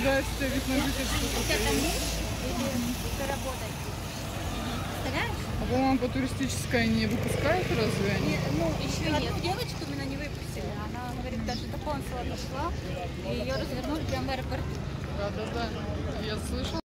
Да, это вид на жительство. У тебя там есть или работать? Представляешь? А по-моему, по туристической не выпускают разве они? Ну, еще нет. Одну девочку именно не выпустили. Она, говорит, даже до консула дошла, и ее развернули прямо в аэропорту. Да-да-да, я слышала.